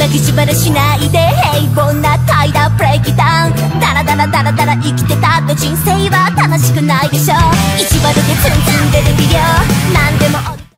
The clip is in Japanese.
ばぎ縛らしないで平凡な怠惰ブレイキダウン。ダラダラダラダラ生きてたって人生は楽しくないでしょ。意地悪でツンツン出る微量